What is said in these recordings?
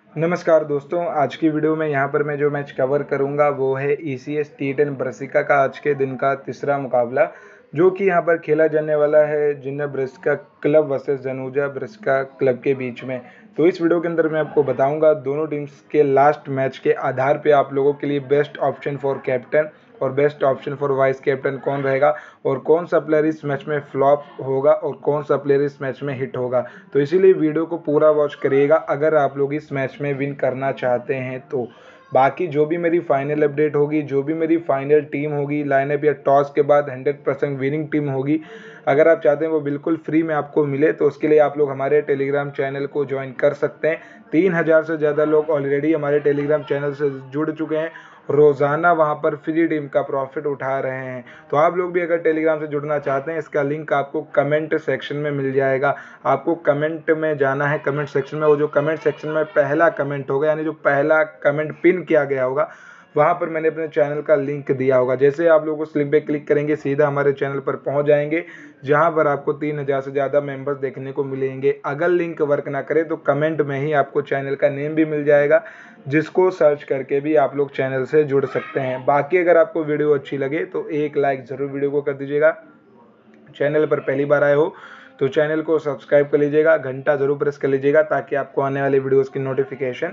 नमस्कार दोस्तों, आज की वीडियो में यहाँ पर मैं जो मैच कवर करूँगा वो है ECS T10 ब्रसिका का आज के दिन का तीसरा मुकाबला, जो कि यहाँ पर खेला जाने वाला है जिन्ना ब्रसिका क्लब वर्सेस जनुजा ब्रसिका क्लब के बीच में। तो इस वीडियो के अंदर मैं आपको बताऊंगा दोनों टीम्स के लास्ट मैच के आधार पे आप लोगों के लिए बेस्ट ऑप्शन फॉर कैप्टन और best option for vice captain कौन रहेगा और कौन सा प्लेयर इस मैच में फ्लॉप होगा और कौन सा प्लेयर इस मैच में हिट होगा। तो इसीलिए वीडियो को पूरा वॉच करिएगा अगर आप लोग इस मैच में विन करना चाहते हैं तो। बाकी जो भी मेरी फाइनल अपडेट होगी, जो भी मेरी फाइनल टीम होगी, लाइनअप या टॉस के बाद 100% विनिंग टीम होगी, अगर आप चाहते हैं वो बिल्कुल फ्री में आपको मिले तो उसके लिए आप लोग हमारे टेलीग्राम चैनल को ज्वाइन कर सकते हैं। 3000 से ज़्यादा लोग ऑलरेडी हमारे टेलीग्राम चैनल से जुड़ चुके हैं, रोज़ाना वहाँ पर फ्री टीम का प्रॉफिट उठा रहे हैं। तो आप लोग भी अगर टेलीग्राम से जुड़ना चाहते हैं, इसका लिंक आपको कमेंट सेक्शन में मिल जाएगा। आपको कमेंट में जाना है, कमेंट सेक्शन में, वो जो कमेंट सेक्शन में पहला कमेंट होगा यानी जो पहला कमेंट पिन किया गया होगा वहाँ पर मैंने अपने चैनल का लिंक दिया होगा। जैसे आप लोग उस लिंक पे क्लिक करेंगे सीधा हमारे चैनल पर पहुँच जाएंगे, जहाँ पर आपको 3000 से ज़्यादा मेंबर्स देखने को मिलेंगे। अगर लिंक वर्क ना करे तो कमेंट में ही आपको चैनल का नेम भी मिल जाएगा, जिसको सर्च करके भी आप लोग चैनल से जुड़ सकते हैं। बाकी अगर आपको वीडियो अच्छी लगे तो एक लाइक ज़रूर वीडियो को कर दीजिएगा। चैनल पर पहली बार आए हो तो चैनल को सब्सक्राइब कर लीजिएगा, घंटा ज़रूर प्रेस कर लीजिएगा ताकि आपको आने वाली वीडियोस की नोटिफिकेशन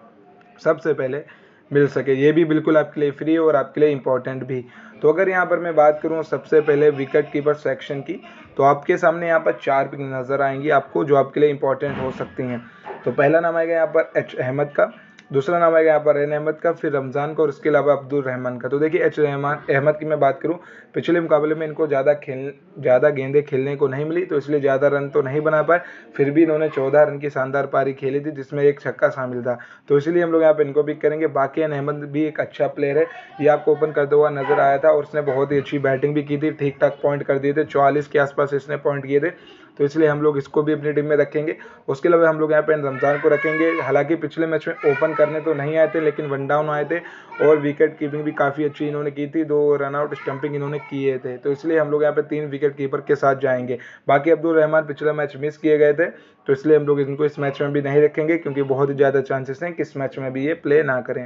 सबसे पहले मिल सके। ये भी बिल्कुल आपके लिए फ्री और आपके लिए इम्पोर्टेंट भी। तो अगर यहाँ पर मैं बात करूँ सबसे पहले विकेट कीपर सेक्शन की, तो आपके सामने यहाँ पर 4 पिक नज़र आएंगी आपको जो आपके लिए इंपॉर्टेंट हो सकती हैं। तो पहला नाम आएगा यहाँ पर एच अहमद का, दूसरा नाम आएगा यहाँ पर एन अहमद का, फिर रमज़ान का और इसके अलावा अब्दुल रहमान का। तो देखिए एच अहमद की मैं बात करूँ, पिछले मुकाबले में इनको ज़्यादा गेंदें खेलने को नहीं मिली तो इसलिए ज़्यादा रन तो नहीं बना पाए, फिर भी इन्होंने 14 रन की शानदार पारी खेली थी जिसमें एक छक्का शामिल था। तो इसलिए हम लोग यहाँ पर इनको पिक करेंगे। बाकी एन अहमद भी एक अच्छा प्लेयर है, ये आपको ओपन करते हुआ नजर आया था और उसने बहुत ही अच्छी बैटिंग भी की थी, ठीक ठाक पॉइंट कर दिए थे, 44 के आसपास इसने पॉइंट किए थे। तो इसलिए हम लोग इसको भी अपनी टीम में रखेंगे। उसके अलावा हम लोग यहाँ पे रमज़ान को रखेंगे। हालांकि पिछले मैच में ओपन करने तो नहीं आए थे लेकिन वन डाउन आए थे और विकेट कीपिंग भी काफ़ी अच्छी इन्होंने की थी, 2 रनआउट स्टंपिंग इन्होंने किए थे। तो इसलिए हम लोग यहाँ पे 3 विकेट कीपर के साथ जाएंगे। बाकी अब्दुल रहमान पिछला मैच मिस किए गए थे तो इसलिए हम लोग इनको इस मैच में भी नहीं रखेंगे क्योंकि बहुत ही ज़्यादा चांसेस हैं कि इस मैच में भी ये प्ले ना करें।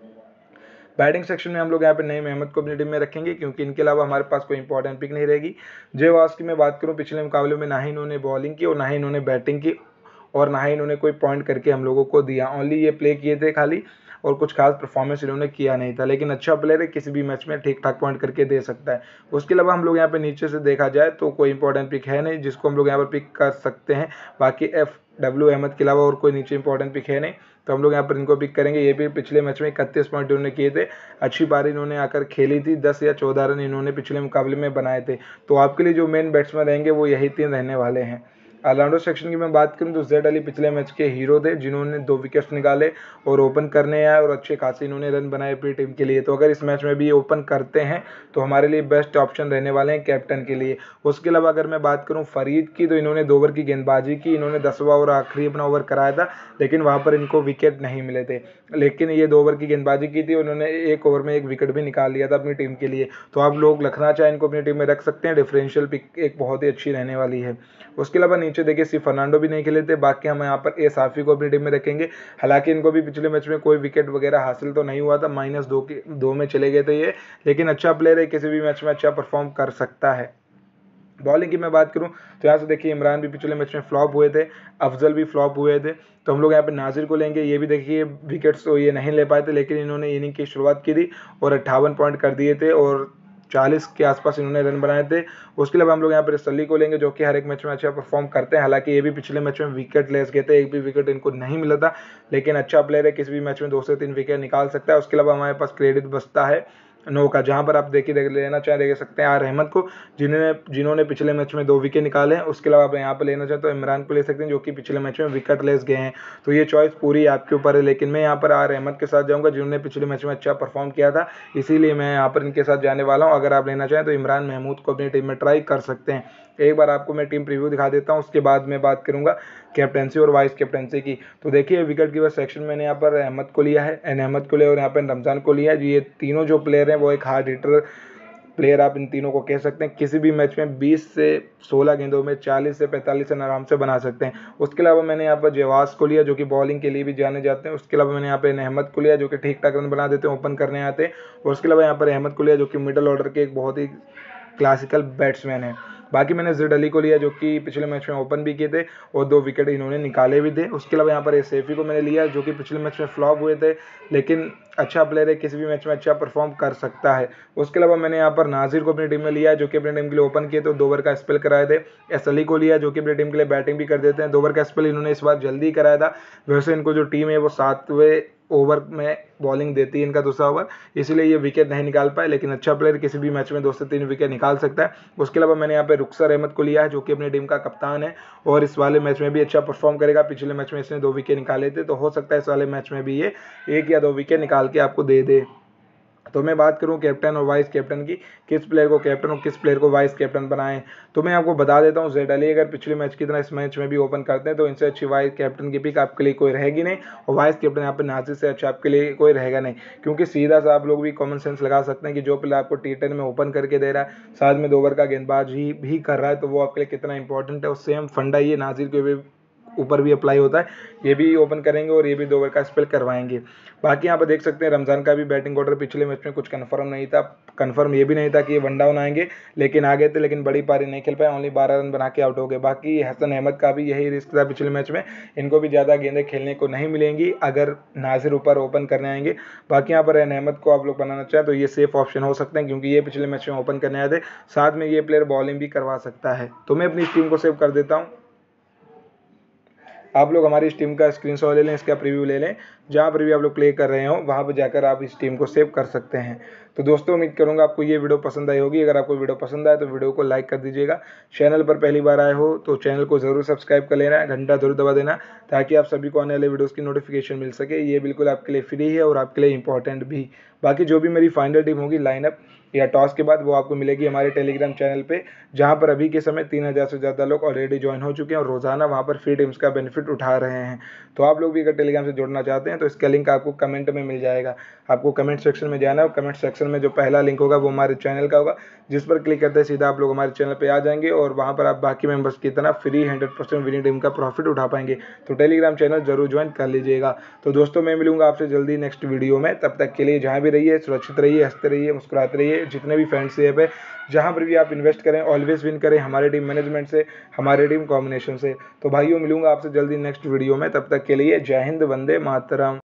बैटिंग सेक्शन में हम लोग यहाँ पे नईम अहमद को अपनी टीम में रखेंगे क्योंकि इनके अलावा हमारे पास कोई इंपॉर्टेंट पिक नहीं रहेगी। जय वास की मैं बात करूँ, पिछले मुकाबले में ना ही इन्होंने बॉलिंग की और ना ही इन्होंने बैटिंग की और ना ही इन्होंने कोई पॉइंट करके हम लोगों को दिया, ओनली ये प्ले किए थे खाली और कुछ खास परफॉर्मेंस इन्होंने किया नहीं था। लेकिन अच्छा प्लेयर है, किसी भी मैच में ठीक ठाक पॉइंट करके दे सकता है। उसके अलावा हम लोग यहाँ पे नीचे से देखा जाए तो कोई इंपॉर्टेंट पिक है नहीं जिसको हम लोग यहाँ पर पिक कर सकते हैं। बाकी FW अहमद के अलावा और कोई नीचे इंपॉर्टेंट पिक है नहीं तो हम लोग यहाँ पर इनको पिक करेंगे। ये भी पिछले मैच में 31 पॉइंट इन्होंने किए थे, अच्छी पारी इन्होंने आकर खेली थी, 10 या 14 रन इन्होंने पिछले मुकाबले में बनाए थे। तो आपके लिए जो मेन बैट्समैन रहेंगे वो यही 3 रहने वाले हैं। ऑलराउंडर सेक्शन की मैं बात करूं तो जेड अली पिछले मैच के हीरो थे जिन्होंने 2 विकेट्स निकाले और ओपन करने आए और अच्छे खासे इन्होंने रन बनाए अपनी टीम के लिए। तो अगर इस मैच में भी ओपन करते हैं तो हमारे लिए बेस्ट ऑप्शन रहने वाले हैं कैप्टन के लिए। उसके अलावा अगर मैं बात करूं फरीद की, तो इन्होंने 2 ओवर की गेंदबाजी की, इन्होंने 10वां ओवर आखिरी अपना ओवर कराया था लेकिन वहाँ पर इनको विकेट नहीं मिले थे। लेकिन ये 2 ओवर की गेंदबाजी की थी, उन्होंने 1 ओवर में 1 विकेट भी निकाल लिया था अपनी टीम के लिए। तो आप लोग रखना चाहें इनको अपनी टीम में रख सकते हैं, डिफरेंशियल पिक एक बहुत ही अच्छी रहने वाली है। उसके अलावा नीचे देखिए सी फर्नांडो भी नहीं खेले थे। बाकी हम यहाँ पर ए साफी को अपनी टीम में रखेंगे। हालांकि इनको भी पिछले मैच में कोई विकेट वगैरह हासिल तो नहीं हुआ था, -2 में चले गए थे ये, लेकिन अच्छा प्लेयर है, किसी भी मैच में अच्छा परफॉर्म कर सकता है। बॉलिंग की मैं बात करूं तो यहाँ से देखिए इमरान भी पिछले मैच में फ्लॉप हुए थे, अफजल भी फ्लॉप हुए थे। तो हम लोग यहाँ पे नाजिर को लेंगे। ये भी देखिए विकेट्स तो ये नहीं ले पाए थे लेकिन इन्होंने इनिंग की शुरुआत की थी और 58 पॉइंट कर दिए थे और 40 के आसपास इन्होंने रन बनाए थे। उसके अलावा हम लोग यहाँ पर सली को लेंगे जो कि हर एक मैच में अच्छा परफॉर्म करते हैं। हालांकि ये भी पिछले मैच में विकेट लेस गए थे, एक भी विकेट इनको नहीं मिला था, लेकिन अच्छा प्लेयर है, किसी भी मैच में 2 से 3 विकेट निकाल सकता है। उसके अलावा हमारे पास क्रेडिट बचता है 9 का, जहाँ पर आप देखिए लेना चाहें देख सकते हैं आर रहमत को, जिन्होंने पिछले मैच में 2 विकेट निकाले हैं। उसके अलावा आप यहाँ पर लेना चाहें तो इमरान को ले सकते हैं जो कि पिछले मैच में विकेट लेस गए हैं। तो ये चॉइस पूरी आपके ऊपर है, लेकिन मैं यहाँ पर आर रहमत के साथ जाऊँगा जिन्होंने पिछले मैच में अच्छा परफॉर्म किया था, इसीलिए मैं यहाँ पर इनके साथ जाने वाला हूँ। अगर आप लेना चाहें तो इमरान महमूद को अपनी टीम में ट्राई कर सकते हैं। एक बार आपको मैं टीम प्रीव्यू दिखा देता हूँ, उसके बाद मैं बात करूँगा कैप्टनसी और वाइस कैप्टनसी की। तो देखिए विकेट कीपर सेक्शन मैंने यहाँ पर अहमद को लिया है, एन अहमद को लिया और यहाँ पर रमज़ान को लिया है। ये तीनों जो प्लेयर हैं वो एक हार्ड हिटर प्लेयर आप इन तीनों को कह सकते हैं। किसी भी मैच में 20 से 16 गेंदों में 40 से 45 रन आराम से बना सकते हैं। उसके अलावा मैंने यहाँ पर जवास को लिया जो कि बॉलिंग के लिए भी जाने जाते हैं। उसके अलावा मैंने यहाँ पे अहमद को लिया जो कि ठीक ठाक रन बना देते हैं, ओपन करने आते हैं। और उसके अलावा यहाँ पर अहमद को लिया जो कि मिडल ऑर्डर के एक बहुत ही क्लासिकल बैट्समैन है। बाकी मैंने जिद अली को लिया जो कि पिछले मैच में ओपन भी किए थे और 2 विकेट इन्होंने निकाले भी थे। उसके अलावा यहाँ पर सैफी को मैंने लिया जो कि पिछले मैच में फ्लॉप हुए थे, लेकिन अच्छा प्लेयर है, किसी भी मैच में अच्छा परफॉर्म कर सकता है। उसके अलावा मैंने यहाँ पर नाजिर को अपनी टीम में लिया जो कि अपनी टीम के लिए ओपन किए थे, 2 ओवर का स्पेल कराए थे। एस अली को लिया जो कि अपनी टीम के लिए बैटिंग भी कर देते हैं, 2 ओवर का स्पेल इन्होंने इस बार जल्दी कराया था। वैसे इनको जो टीम है वो 7वें ओवर में बॉलिंग देती है, इनका दूसरा ओवर, इसलिए ये विकेट नहीं निकाल पाए, लेकिन अच्छा प्लेयर किसी भी मैच में 2 से 3 विकेट निकाल सकता है। उसके अलावा मैंने यहाँ पे रुखसर अहमद को लिया है जो कि अपनी टीम का कप्तान है और इस वाले मैच में भी अच्छा परफॉर्म करेगा। पिछले मैच में इसने 2 विकेट निकाले थे, तो हो सकता है इस वाले मैच में भी ये 1 या 2 विकेट निकाल के आपको दे दे। तो मैं बात करूं कैप्टन और वाइस कैप्टन की, किस प्लेयर को कैप्टन और किस प्लेयर को वाइस कैप्टन बनाएं, तो मैं आपको बता देता हूं जिद अली अगर पिछले मैच की तरह इस मैच में भी ओपन करते हैं तो इनसे अच्छी वाइस कैप्टन की पिक आपके लिए कोई रहेगी नहीं, और वाइस कैप्टन यहाँ पे नाजिर से अच्छा आपके लिए कोई रहेगा नहीं। क्योंकि सीधा सा आप लोग भी कॉमन सेंस लगा सकते हैं कि जो प्लेयर आपको T10 में ओपन करके दे रहा है, साथ में 2 ओवर का गेंदबाजी भी कर रहा है, तो वो आपके लिए कितना इंपॉर्टेंट है। और सेम फंडा ये नाजिर के भी ऊपर भी अप्लाई होता है, ये भी ओपन करेंगे और ये भी 2 ओवर का स्पेल करवाएंगे। बाकी यहाँ पर देख सकते हैं रमज़ान का भी बैटिंग ऑर्डर पिछले मैच में कुछ कंफर्म नहीं था, कंफर्म ये भी नहीं था कि ये 1 डाउन आएंगे, लेकिन आ गए थे, लेकिन बड़ी पारी नहीं खेल पाए, ओनली 12 रन बना के आउट हो गए। बाकी हसन अहमद का भी यही रिस्क था पिछले मैच में, इनको भी ज़्यादा गेंदें खेलने को नहीं मिलेंगी अगर नाजिर ऊपर ओपन करने आएंगे। बाकी यहाँ पर अहमद को आप लोग बनाना चाहें तो ये सेफ ऑप्शन हो सकते हैं क्योंकि ये पिछले मैच में ओपन करने आए थे, साथ में ये प्लेयर बॉलिंग भी करवा सकता है। तो मैं अपनी इस टीम को सेव कर देता हूँ। आप लोग हमारी इस टीम का स्क्रीनशॉट ले लें, इसका प्रीव्यू ले लें, जहाँ पर भी आप लोग प्ले कर रहे हो वहाँ पर जाकर आप इस टीम को सेव कर सकते हैं। तो दोस्तों उम्मीद करूँगा आपको ये वीडियो पसंद आई होगी। अगर आपको वीडियो पसंद आए तो वीडियो को लाइक कर दीजिएगा। चैनल पर पहली बार आए हो तो चैनल को ज़रूर सब्सक्राइब कर लेना, घंटा जरूर दबा देना ताकि आप सभी को आने वाले वीडियोज़ की नोटिफिकेशन मिल सके। ये बिल्कुल आपके लिए फ्री है और आपके लिए इंपॉर्टेंट भी। बाकी जो भी मेरी फाइनल टीम होगी लाइनअप या टॉस के बाद वो आपको मिलेगी हमारे टेलीग्राम चैनल पे, जहाँ पर अभी के समय 3000 से ज़्यादा लोग ऑलरेडी ज्वाइन हो चुके हैं और रोज़ाना वहाँ पर फ्री टीम्स का बेनिफिट उठा रहे हैं। तो आप लोग भी अगर टेलीग्राम से जुड़ना चाहते हैं तो इसका लिंक आपको कमेंट में मिल जाएगा। आपको कमेंट सेक्शन में जाना है, कमेंट सेक्शन में जो पहला लिंक होगा वो हमारे चैनल का होगा, जिस पर क्लिक करते हैं सीधा आप लोग हमारे चैनल पे आ जाएंगे और वहाँ पर आप बाकी मेंबर्स की तरह फ्री 100% विनिंग टीम का प्रॉफिट उठा पाएंगे। तो टेलीग्राम चैनल जरूर ज्वाइन कर लीजिएगा। तो दोस्तों मैं मिलूंगा आपसे जल्दी नेक्स्ट वीडियो में, तब तक के लिए जहाँ भी रहिए सुरक्षित रहिए, हंसते रहिए, मुस्कुराते रहिए। जितने भी फ्रेंड्स ऐप है जहाँ पर भी आप इन्वेस्ट करें ऑलवेज विन करें हमारे टीम मैनेजमेंट से, हमारे टीम कॉम्बिनेशन से। तो भाइयों मिलूंगा आपसे जल्दी नेक्स्ट वीडियो में, तब तक के लिए जय हिंद, वंदे मातरम।